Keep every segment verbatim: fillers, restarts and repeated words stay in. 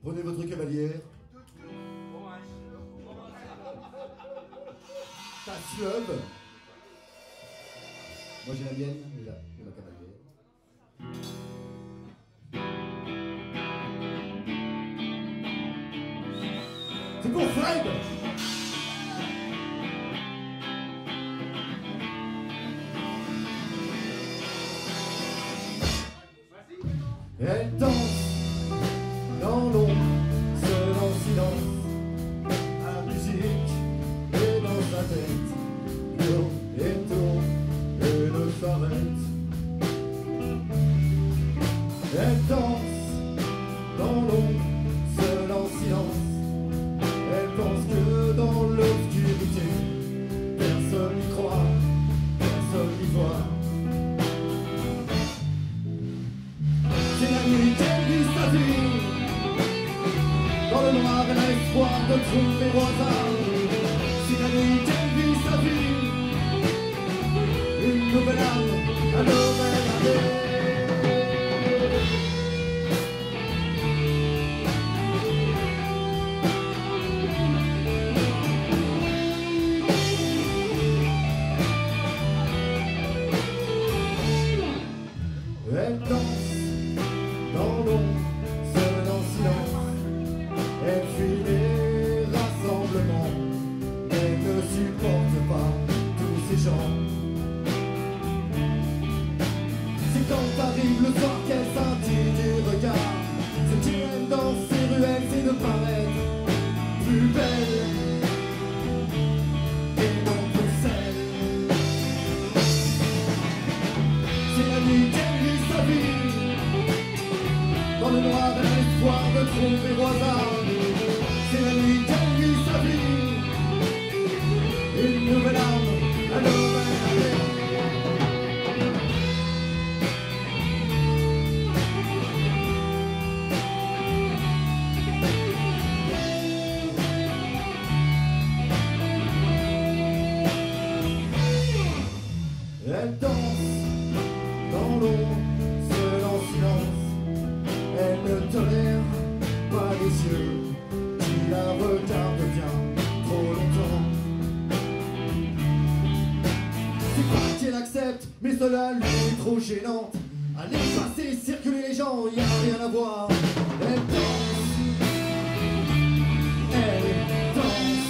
Prenez votre cavalière. Ta fleuve. Moi j'ai la mienne, j'ai la, j'ai ma cavalière. C'est pour Fred. Elle danse dans l'ombre, seule en silence. La musique est dans sa tête, tourne et tourne et ne s'arrête. Elle danse dans l'ombre, seule en silence. Elle pense que dans l'obscurité, personne n'y croit, personne n'y voit. C'est la nuit qu'elle vit sa vie. Dans le noir, elle a l'espoir de trouver Rosa. C'est la nuit qu'elle vit sa vie. Une nouvelle âme, un nouvel année. Elle danse dans l'ombre, seule en silence. Elle fuit les rassemblements. Elle ne supporte pas tous ces gens. C'est quand arrive le soir qu'elle scintille du regard. Ce qui aime dans ces ruelles, c'est de paraître plus belle et non plus celle. C'est la nuit qu'elle vit sa vie. Dans le noir, elle a l'espoir de trouver Rosa. C'est la nuit qu'elle vit sa vie. Une nouvelle âme, un nouvel année. Elle danse dans l'ombre, seule en silence. Elle ne tolère pas les yeux qui la regardent bien trop longtemps. C'est pas qu'elle accepte, mais cela lui est trop gênante. Aller passer, circuler les gens, y a rien à voir. Elle danse, elle danse.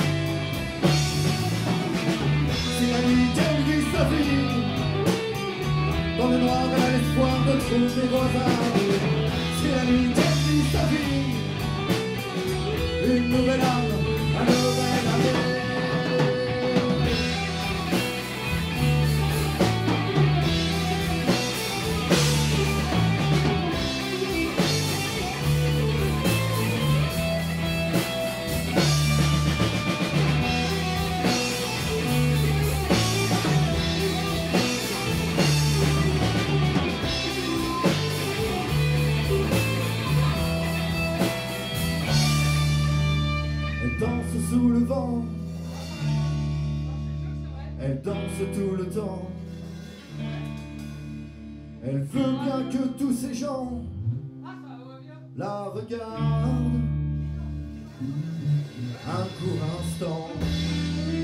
C'est la nuit qu'elle vit sa vie. Dans le noir, elle a l'espoir de trouver Rosa. C'est la nuit qu'elle vit sa vie. Une nouvelle âme, un nouvel année. Elle danse sous le vent. Elle danse tout le temps. Elle veut bien que tous ces gens la regardent un court instant.